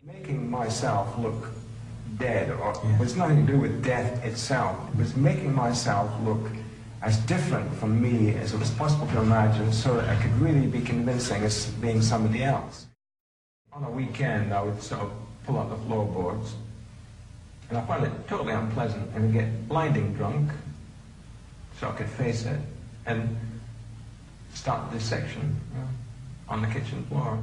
Making myself look dead, or it was nothing to do with death itself. It was making myself look as different from me as it was possible to imagine, so that I could really be convincing as being somebody else. On a weekend, I would sort of pull out the floorboards, and I found it totally unpleasant, and I'd get blinding drunk, so I could face it, and start the dissection on the kitchen floor.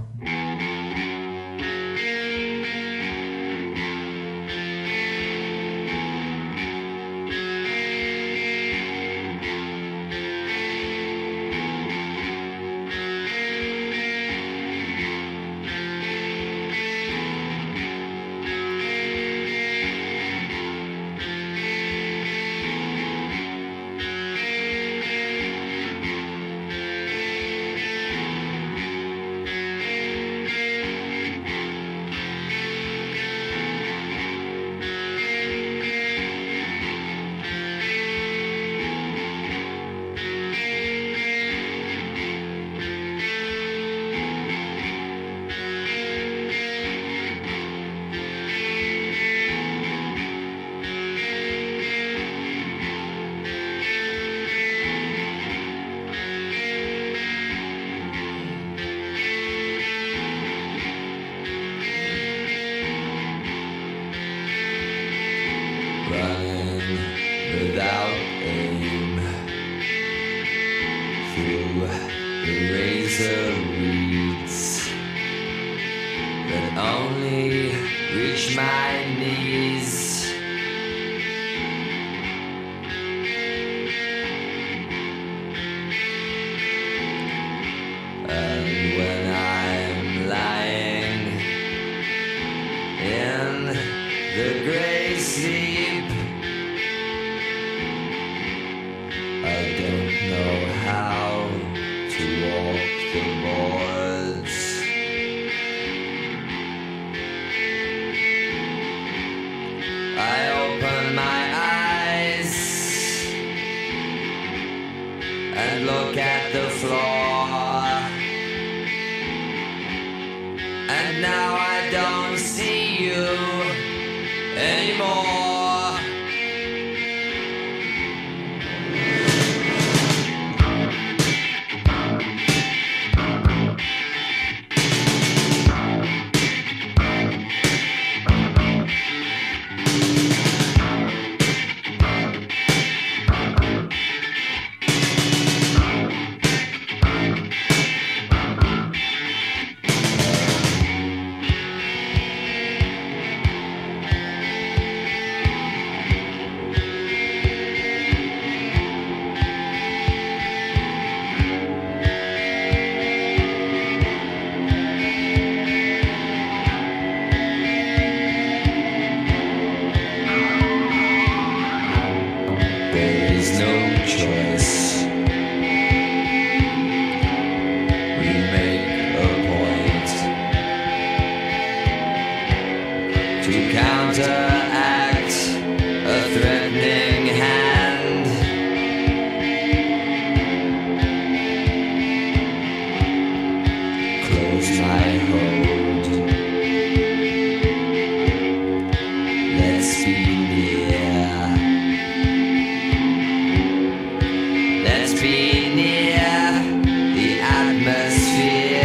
Running without aim through the razor reeds that only reach my knees. And when I'm lying in the gray sleep, I don't know how to walk the boards. I open my eyes and look at the floor, and now I don't see you anymore. There's no choice. We make a point to counteract a threatening hand. Close my hold. Let's be near. Let's be near the atmosphere.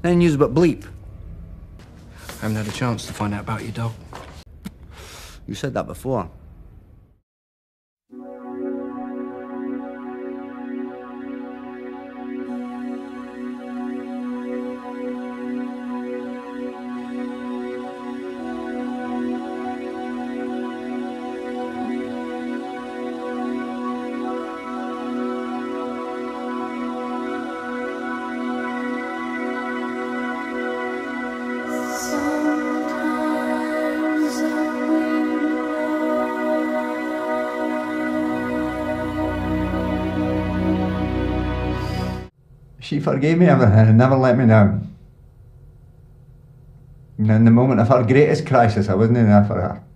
Then use but bleep. I haven't had a chance to find out about your dog. You said that before. She forgave me everything and never let me down. And in the moment of her greatest crisis, I wasn't there for her.